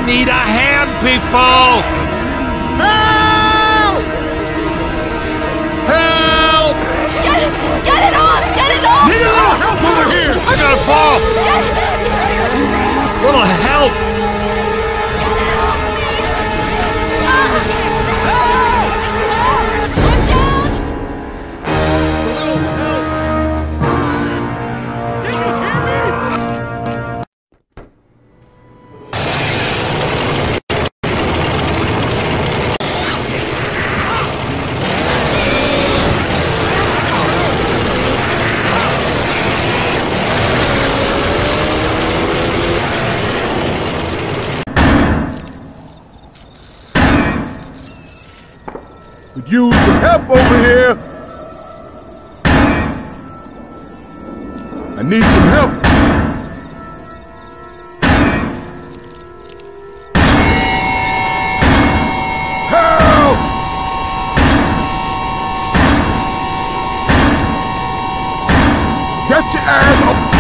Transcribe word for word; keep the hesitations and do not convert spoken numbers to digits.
need a hand, people! Help! Help! Get it! Get it off! Get it off! Need a little help over here! I gotta fall! Get it! Little help! Get it off me! Ah! Help! I'm down! Can you hear me? Could use some help over here. I need some help. Help! Get your ass up.